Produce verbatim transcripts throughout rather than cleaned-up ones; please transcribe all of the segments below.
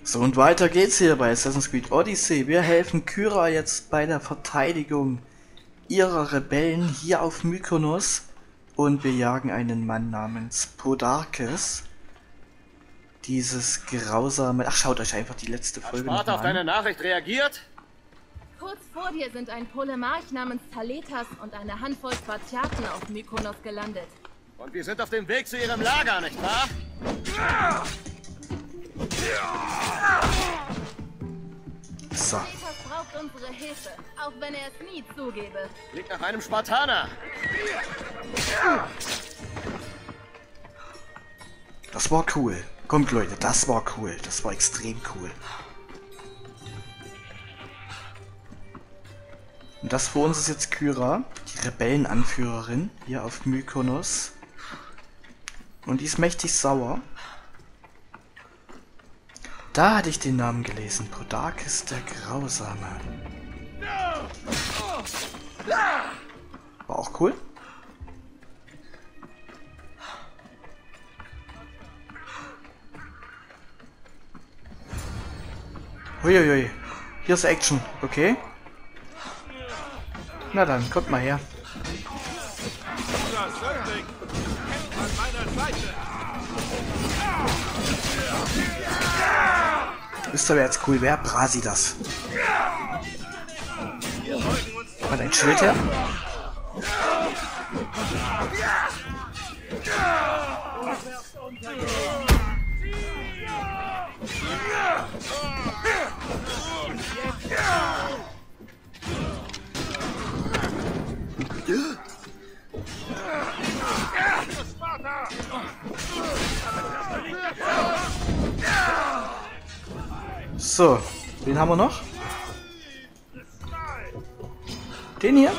So, und weiter geht's hier bei Assassin's Creed Odyssey. Wir helfen Kyra jetzt bei der Verteidigung ihrer Rebellen hier auf Mykonos. Und wir jagen einen Mann namens Podarkes. Dieses grausame... Ach, schaut euch einfach die letzte Folge noch Sparta mal auf an. deine Nachricht reagiert? Kurz vor dir sind ein Polemarch namens Thaletas und eine Handvoll Spartiaten auf Mykonos gelandet. Und wir sind auf dem Weg zu ihrem Lager, nicht wahr? So. Thaletas braucht unsere Hilfe, auch wenn er es nie zugebe. Klingt nach einem Spartaner. Das war cool. Kommt Leute, das war cool. Das war extrem cool. Und das vor uns ist jetzt Kyra, die Rebellenanführerin hier auf Mykonos. Und die ist mächtig sauer. Da hatte ich den Namen gelesen. Podarkes der Grausame. War auch cool. Huiuiui. Hier ist Action. Okay. Na dann, kommt mal her. Wisst ihr, wer jetzt cool wäre? Brasidas. Hat ein Schild her. So, wen haben wir noch? Den hier?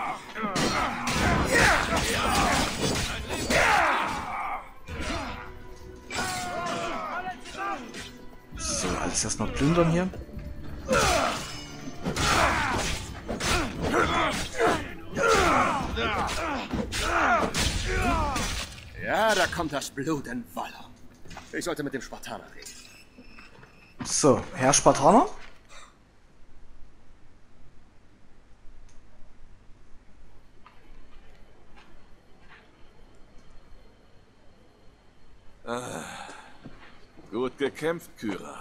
So, alles erstmal plündern hier. Ja, da kommt das Blut in Wolle. Ich sollte mit dem Spartaner reden. So, Herr Spartaner? Ah, gut gekämpft, Kyra.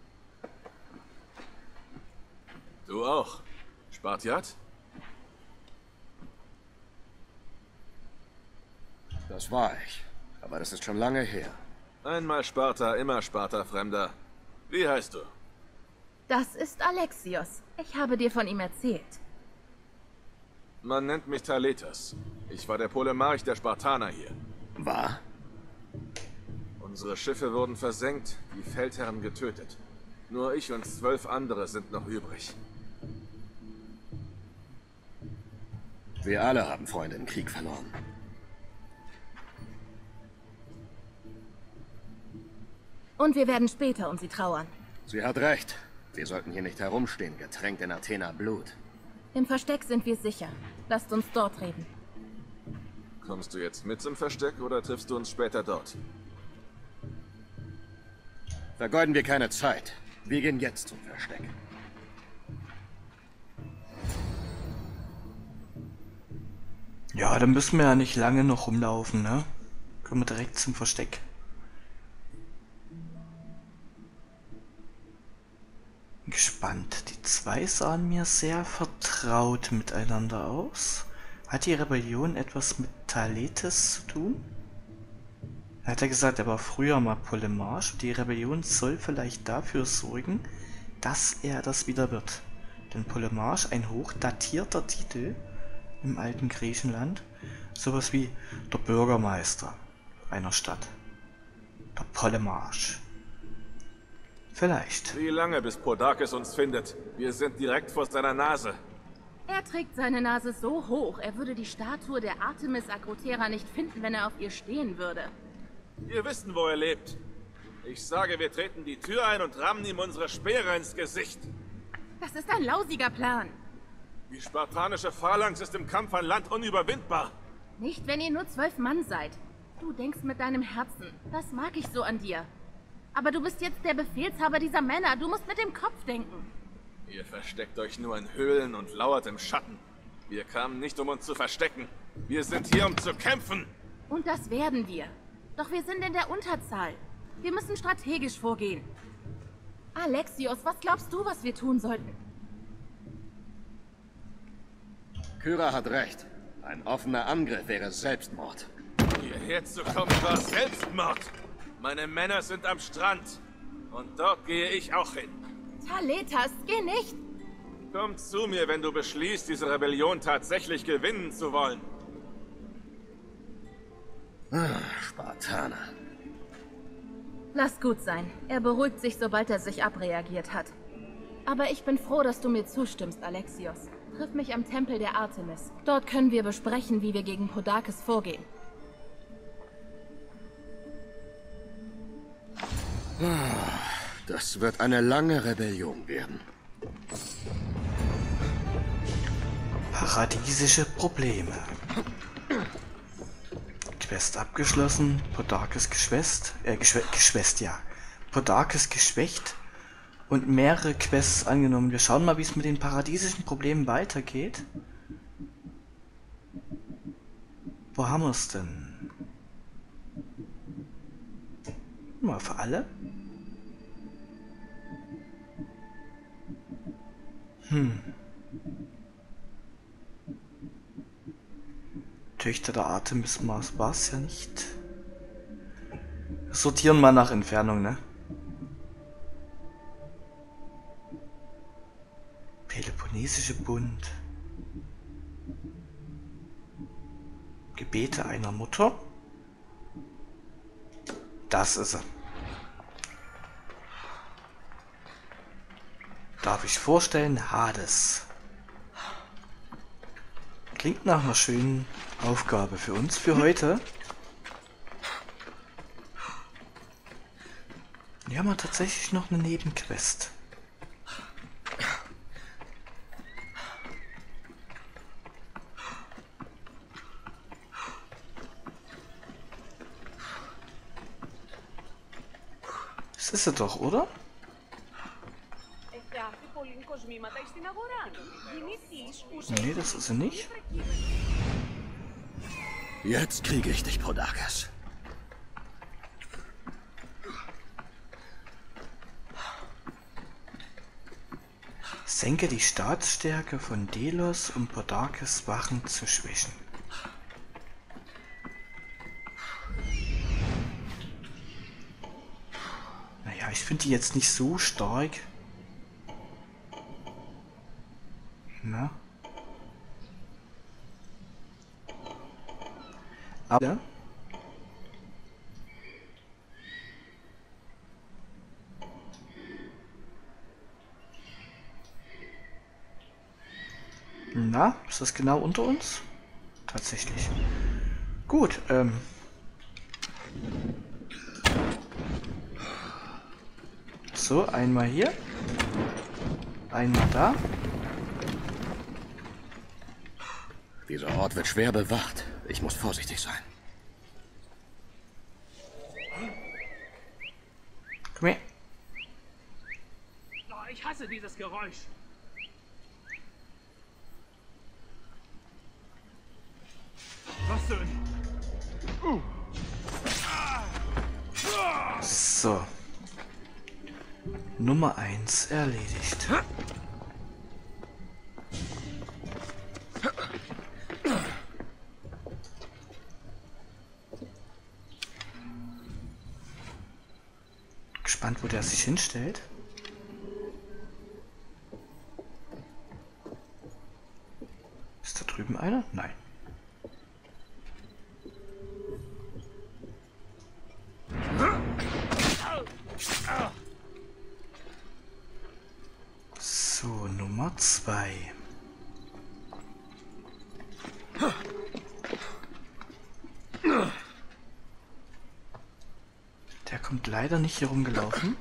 Du auch, Spartiat? Das war ich. Aber das ist schon lange her. Einmal Sparta, immer Sparta, Fremder. Wie heißt du? Das ist Alexios. Ich habe dir von ihm erzählt. Man nennt mich Thaletas. Ich war der Polemarch der Spartaner hier. War? Unsere Schiffe wurden versenkt, die Feldherren getötet. Nur ich und zwölf andere sind noch übrig. Wir alle haben Freunde im Krieg verloren. Und wir werden später um sie trauern. Sie hat recht. Wir sollten hier nicht herumstehen, getränkt in Athena Blut. Im Versteck sind wir sicher. Lasst uns dort reden. Kommst du jetzt mit zum Versteck oder triffst du uns später dort? Vergeuden wir keine Zeit. Wir gehen jetzt zum Versteck. Ja, dann müssen wir ja nicht lange noch rumlaufen, ne? Kommen wir direkt zum Versteck. Gespannt. Die zwei sahen mir sehr vertraut miteinander aus. Hat die Rebellion etwas mit Thaletas zu tun? Er hat ja gesagt, er war früher mal Polemarch. Die Rebellion soll vielleicht dafür sorgen, dass er das wieder wird. Denn Polemarch, ein hochdatierter Titel im alten Griechenland. Sowas wie der Bürgermeister einer Stadt. Der Polemarch. Vielleicht. Wie lange, bis Podarkes uns findet? Wir sind direkt vor seiner Nase. Er trägt seine Nase so hoch, er würde die Statue der Artemis Akrotera nicht finden, wenn er auf ihr stehen würde. Wir wissen, wo er lebt. Ich sage, wir treten die Tür ein und rammen ihm unsere Speere ins Gesicht. Das ist ein lausiger Plan. Die spartanische Phalanx ist im Kampf an Land unüberwindbar. Nicht, wenn ihr nur zwölf Mann seid. Du denkst mit deinem Herzen. Das mag ich so an dir. Aber du bist jetzt der Befehlshaber dieser Männer. Du musst mit dem Kopf denken. Ihr versteckt euch nur in Höhlen und lauert im Schatten. Wir kamen nicht, um uns zu verstecken. Wir sind hier, um zu kämpfen. Und das werden wir. Doch wir sind in der Unterzahl. Wir müssen strategisch vorgehen. Alexios, was glaubst du, was wir tun sollten? Kyra hat recht. Ein offener Angriff wäre Selbstmord. Hierher zu kommen war Selbstmord. Meine Männer sind am Strand. Und dort gehe ich auch hin. Taletas, geh nicht! Komm zu mir, wenn du beschließt, diese Rebellion tatsächlich gewinnen zu wollen. Ah, Spartaner. Lass gut sein. Er beruhigt sich, sobald er sich abreagiert hat. Aber ich bin froh, dass du mir zustimmst, Alexios. Triff mich am Tempel der Artemis. Dort können wir besprechen, wie wir gegen Podakes vorgehen. Das wird eine lange Rebellion werden. Paradiesische Probleme. Quest abgeschlossen. Podakes geschwächt. Äh, geschwä geschwächt, ja. Podakes geschwächt. Und mehrere Quests angenommen. Wir schauen mal, wie es mit den paradiesischen Problemen weitergeht. Wo haben wir es denn? Mal für alle. Hm. Töchter der Artemis war es ja nicht. Wir sortieren mal nach Entfernung, ne? Peloponnesische Bund. Gebete einer Mutter. Das ist er. Darf ich vorstellen, Hades. Klingt nach einer schönen Aufgabe für uns für heute. Hier haben wir tatsächlich noch eine Nebenquest. Das ist sie doch, oder? Nee, das ist sie nicht. Jetzt kriege ich dich, Podakes. Senke die Staatsstärke von Delos, um Podakes Wachen zu schwächen. Naja, ich finde die jetzt nicht so stark. Na? Aber na, ist das genau unter uns? Tatsächlich. Gut, ähm. So, einmal hier. Einmal da. Dieser Ort wird schwer bewacht. Ich muss vorsichtig sein. Komm her. Oh, ich hasse dieses Geräusch. Was denn? Uh. So. Nummer eins erledigt. Gespannt, wo der sich hinstellt. Ist da drüben einer? Nein. So, Nummer zwei. Der kommt leider nicht hier rumgelaufen.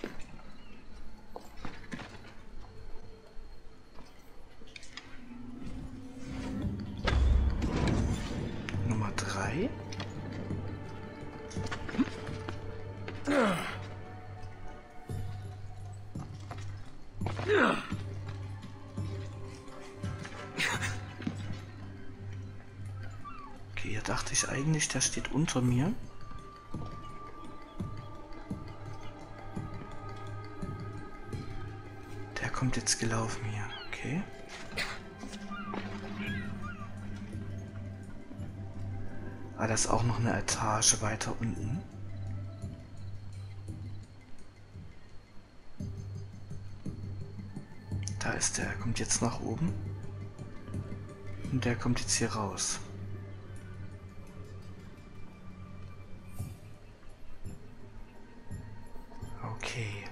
Nummer drei. hier dachte ich eigentlich, der steht unter mir. Der kommt jetzt gelaufen hier, okay. Ah, da ist auch noch eine Etage weiter unten. Da ist der, kommt jetzt nach oben. Und der kommt jetzt hier raus. Okay.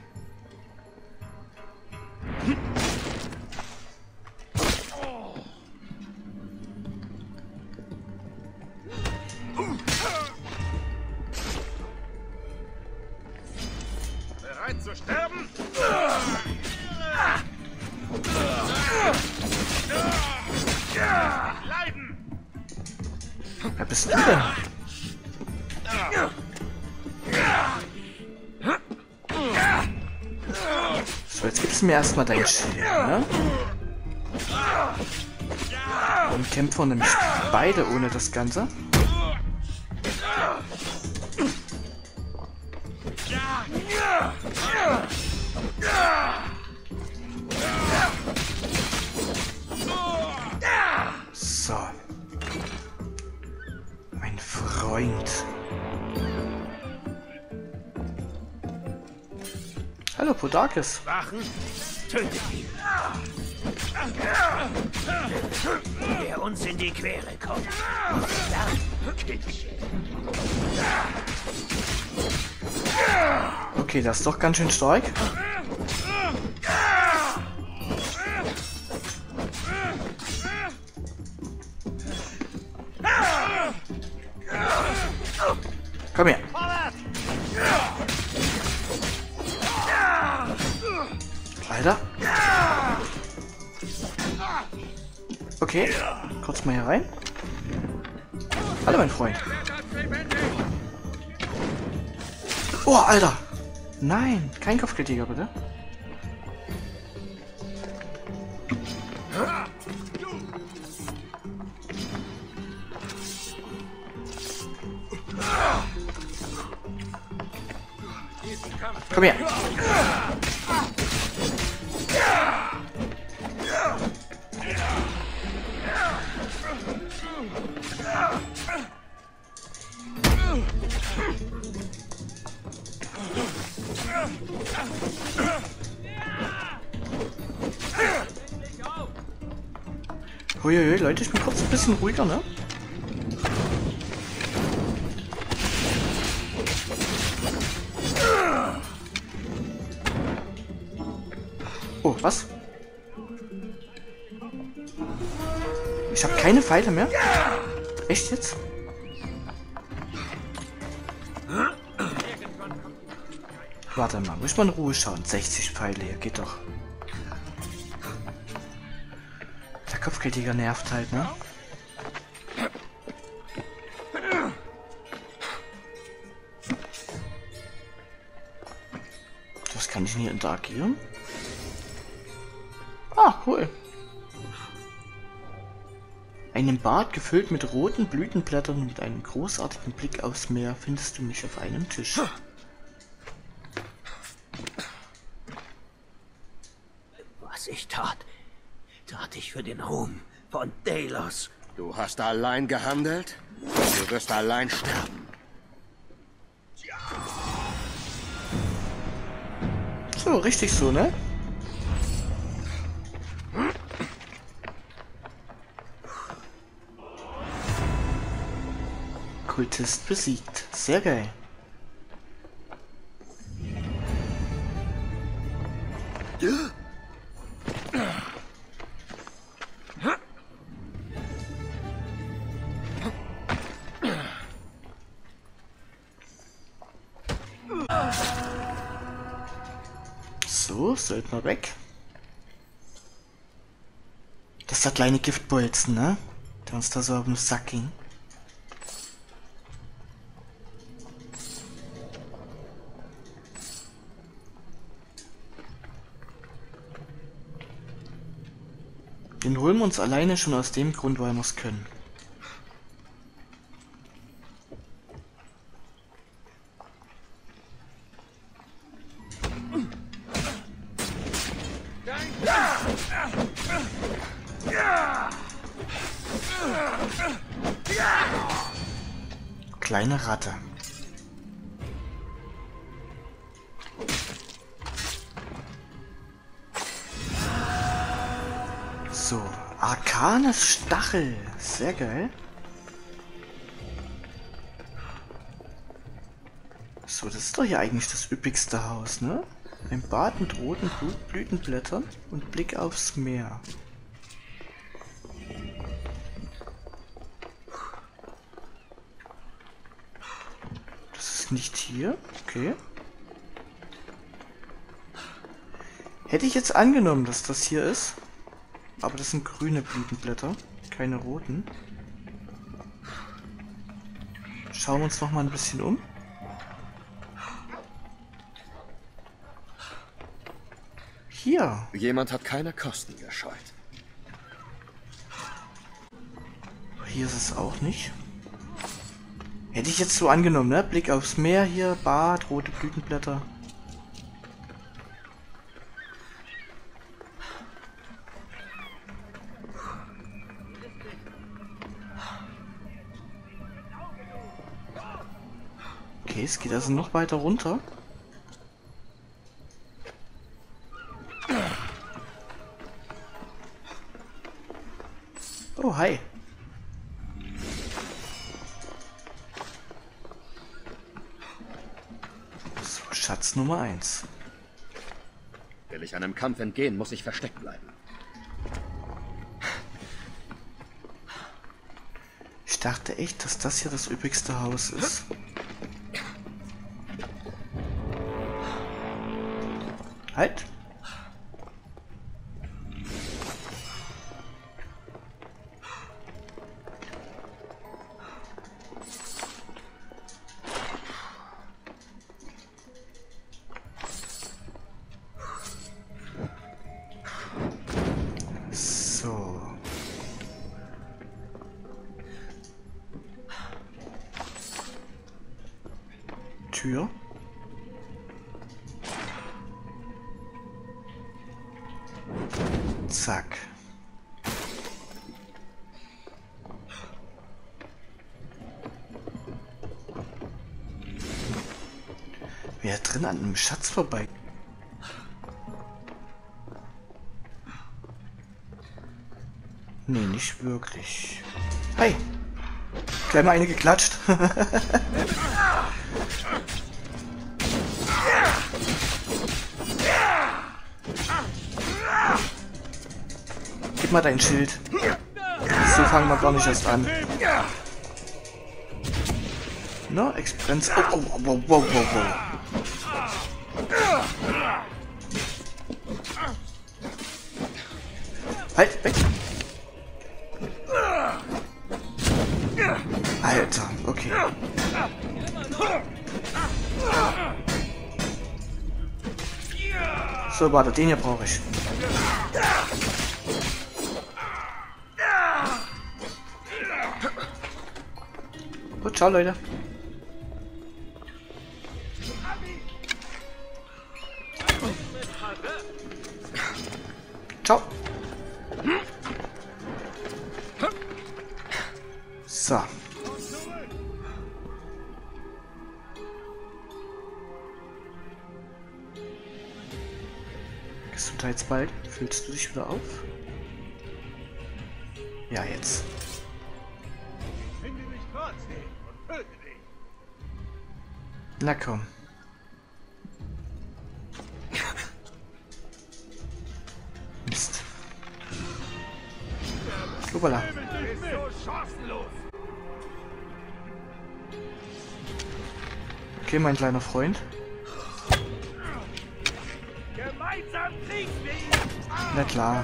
Bereit zu sterben? Leiden! Wer bist du denn? So, jetzt gibst du mir erstmal dein Schild, ne? Und kämpfen wir nämlich beide ohne das Ganze. So. Mein Freund. Hallo, Podakis. Wachen, tötet ihn. Wer uns in die Quere kommt, dann killt ihn. Okay, das ist doch ganz schön stark. Komm her. Alter. Okay, kurz mal hier rein. Hallo, mein Freund. Oh, Alter. Nein, kein Kopfgeldjäger, bitte. Komm her. Uiuiui, Leute, ich bin kurz ein bisschen ruhiger, ne? Oh, was? Ich habe keine Pfeile mehr? Echt jetzt? Warte mal, muss ich mal in Ruhe schauen. sechzig Pfeile hier, geht doch. Der Kopfgeldjäger nervt halt, ne? Das kann ich hier interagieren. Ah, cool. Einen Bart gefüllt mit roten Blütenblättern und mit einem großartigen Blick aufs Meer findest du mich auf einem Tisch. Was ich tat, tat ich für den Ruhm von Delos. Du hast allein gehandelt? Du wirst allein sterben. So, richtig so, ne? Kultist besiegt. Sehr geil. So, Söldner weg. Das ist der kleine Giftbolzen, ne? Der uns da so auf den Sack ging. Den holen wir uns alleine schon aus dem Grund, weil wir es können. Kleine Ratte. So, Arkanes Stachel. Sehr geil. So, das ist doch hier eigentlich das üppigste Haus, ne? Ein Bad mit roten Blütenblättern und Blick aufs Meer. Das ist nicht hier. Okay. Hätte ich jetzt angenommen, dass das hier ist. Aber das sind grüne Blütenblätter, keine roten. Schauen wir uns noch mal ein bisschen um. Hier. Jemand hat keine Kosten gescheut. Hier ist es auch nicht. Hätte ich jetzt so angenommen, ne? Blick aufs Meer hier, Bad, rote Blütenblätter. Okay, es geht also noch weiter runter. Oh, hi. So, Schatz Nummer eins. Will ich einem Kampf entgehen, muss ich versteckt bleiben. Ich dachte echt, dass das hier das üppigste Haus ist. Halt! So. Tür. Zack. Wer drin an einem Schatz vorbei? Nee, nicht wirklich. Hi! Gleich mal eine geklatscht. Gib mal dein Schild. So fangen wir gar nicht erst an. Na, Exprenz. Oh, oh, oh, wow, wow, wow, wow. Halt, weg. Alter, okay. So, warte, den hier brauche ich. Gut, ciao, Leute. Ciao. So. Gesundheitsbalg, fühlst du dich wieder auf? Ja, jetzt. Finde mich trotzdem und töte dich. Na komm. Mist. Hoppala. Ist so chancenlos. Okay, mein kleiner Freund. Gemeinsam kriegen wir ihn. Na klar.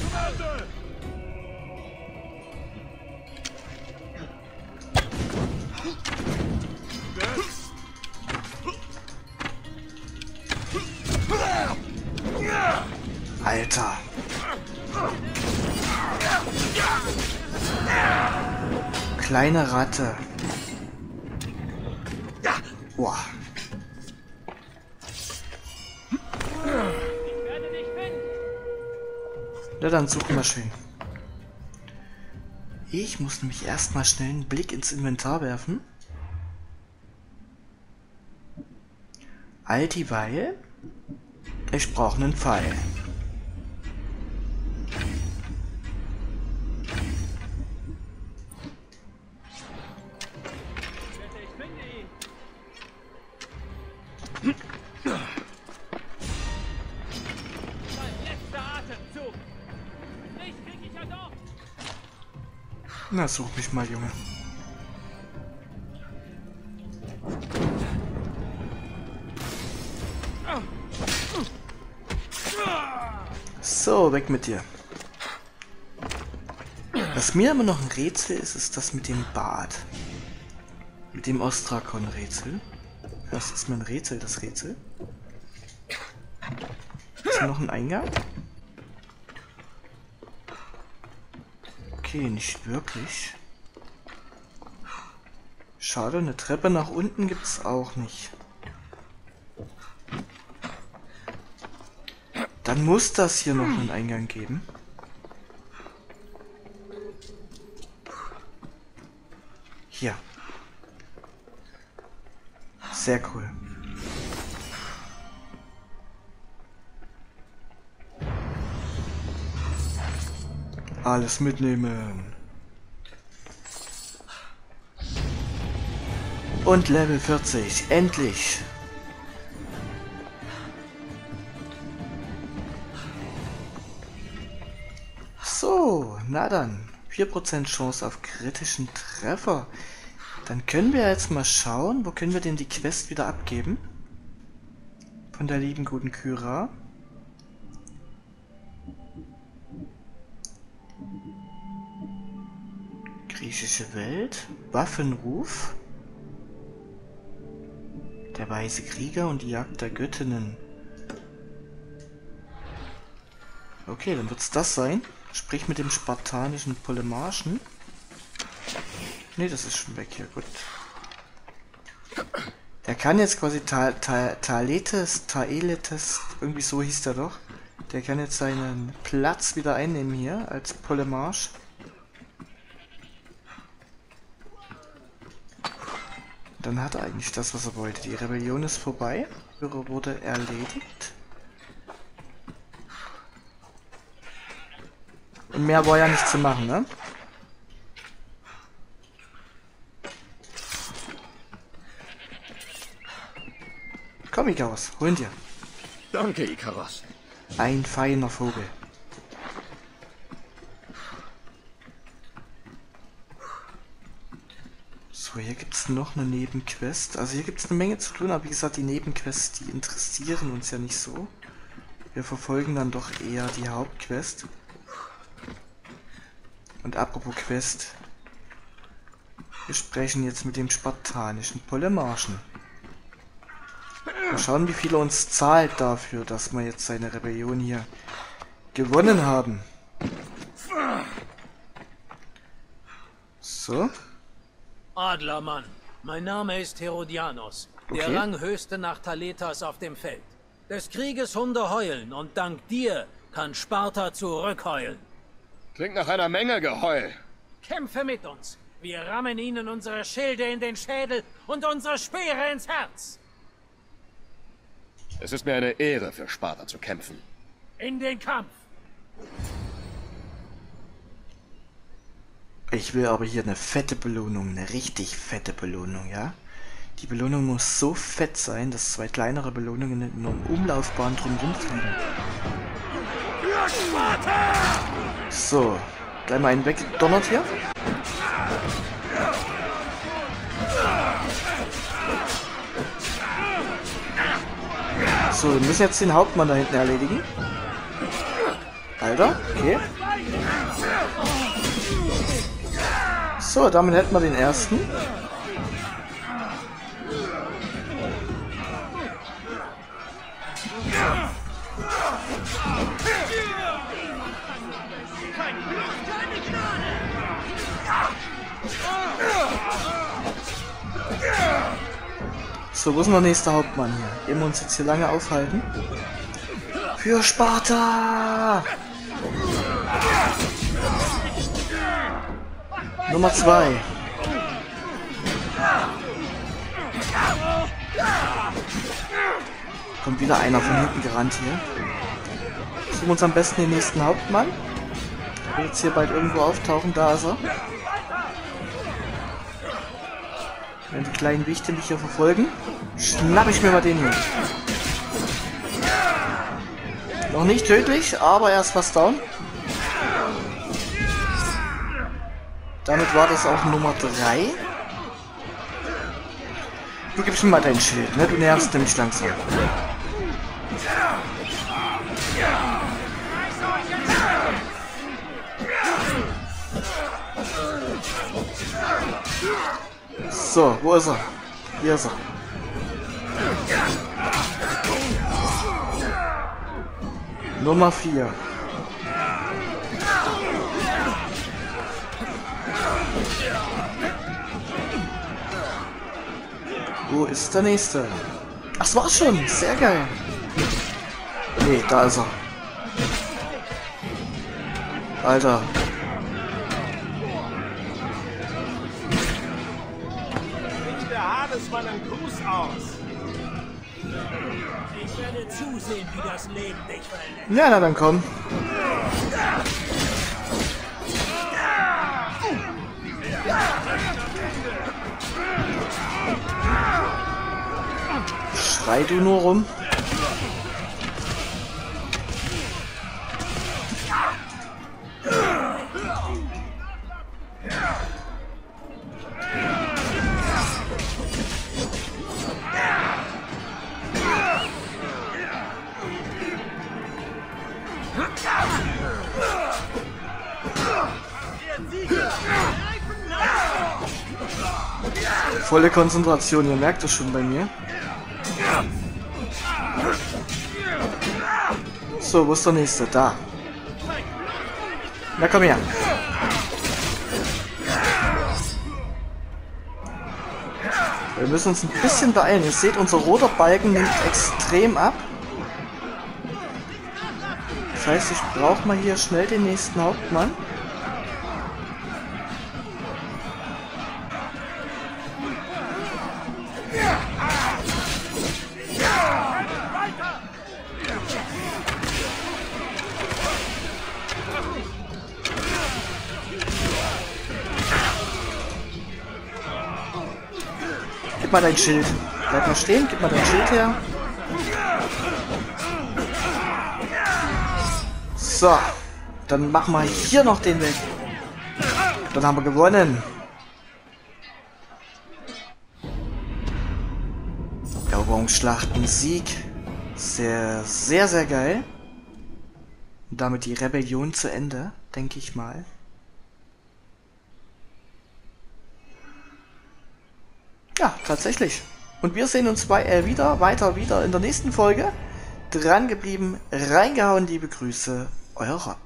Alter. Kleine Ratte. Boah. Na dann suchen wir schön. Ich muss nämlich erstmal schnell einen Blick ins Inventar werfen. All dieweil, ich brauche einen Pfeil. Na, such mich mal, Junge. So, weg mit dir. Was mir immer noch ein Rätsel ist, ist das mit dem Bad. Mit dem Ostrakon-Rätsel. Das ist mir ein Rätsel, das Rätsel. Ist hier noch ein Eingang? Okay, nicht wirklich. Schade, eine Treppe nach unten gibt es auch nicht. Dann muss das hier noch einen Eingang geben. Hier. Sehr cool. Alles mitnehmen. Und Level vierzig. Endlich. So, na dann. vier Prozent Chance auf kritischen Treffer. Dann können wir jetzt mal schauen, wo können wir denn die Quest wieder abgeben? Von der lieben guten Kyra. Griechische Welt. Waffenruf. Der weise Krieger und die Jagd der Göttinnen. Okay, dann wird's das sein. Sprich mit dem spartanischen Polemarchen. Ne, das ist schon weg hier, gut. Der kann jetzt quasi Ta Ta Taletes, Taeletes, irgendwie so hieß der doch. Der kann jetzt seinen Platz wieder einnehmen hier als Polemarch. Dann hat er eigentlich das, was er wollte. Die Rebellion ist vorbei. Führer wurde erledigt. Und mehr war ja nicht zu machen, ne? Komm, Ikaros, holen dir. Danke, Ikaros. Ein feiner Vogel. So, hier gibt es noch eine Nebenquest. Also hier gibt es eine Menge zu tun, aber wie gesagt, die Nebenquests, die interessieren uns ja nicht so. Wir verfolgen dann doch eher die Hauptquest. Und apropos Quest. Wir sprechen jetzt mit dem spartanischen Polemarchen. Mal schauen, wie viel er uns zahlt dafür, dass wir jetzt seine Rebellion hier gewonnen haben. So. Adlermann, mein Name ist Herodianos, der Okay. Ranghöchste nach Taletas auf dem Feld. Des Krieges Hunde heulen und dank dir kann Sparta zurückheulen. Klingt nach einer Menge Geheul. Kämpfe mit uns. Wir rammen ihnen unsere Schilde in den Schädel und unsere Speere ins Herz. Es ist mir eine Ehre, für Sparta zu kämpfen. In den Kampf. Ich will aber hier eine fette Belohnung, eine richtig fette Belohnung, ja? Die Belohnung muss so fett sein, dass zwei kleinere Belohnungen in einer Umlaufbahn drumherum fliegen. So, gleich mal einen weggedonnert hier. So, wir müssen jetzt den Hauptmann da hinten erledigen. Alter, okay. So, damit hätten wir den ersten. So, wo ist noch der nächste Hauptmann hier? Ehe wir uns jetzt hier lange aufhalten. Für Sparta! Nummer zwei. Kommt wieder einer von hinten gerannt hier. Suchen wir uns am besten den nächsten Hauptmann. Der wird jetzt hier bald irgendwo auftauchen. Da ist er. Wenn die kleinen Wichte mich hier verfolgen, schnapp ich mir mal den hier. Noch nicht tödlich, aber er ist fast down. Damit war das auch Nummer drei. Du gibst mir mal dein Schild, ne? Du nervst nämlich langsam. So, wo ist er? Hier ist er. Nummer vier. Wo ist der nächste? Ach, das war's schon. Sehr geil. Nee, da ist er. Alter. Der Hadesmann einen Gruß aus. Ich werde zusehen, wie das Leben dich verlässt. Ja, na dann komm. Schrei du nur rum. Volle Konzentration, ihr merkt es schon bei mir. So, wo ist der nächste? Da. Na komm her. Wir müssen uns ein bisschen beeilen. Ihr seht, unser roter Balken nimmt extrem ab. Das heißt, ich brauche mal hier schnell den nächsten Hauptmann. Gib mal dein Schild. Bleib mal stehen, gib mal dein Schild her. So, dann machen wir hier noch den weg. Dann haben wir gewonnen. Eroberungsschlachten, Sieg. Sehr, sehr, sehr geil. Und damit die Rebellion zu Ende, denke ich mal. Ja, tatsächlich. Und wir sehen uns bei, äh, wieder, weiter wieder in der nächsten Folge. Dran geblieben, reingehauen, liebe Grüße, euer Rob.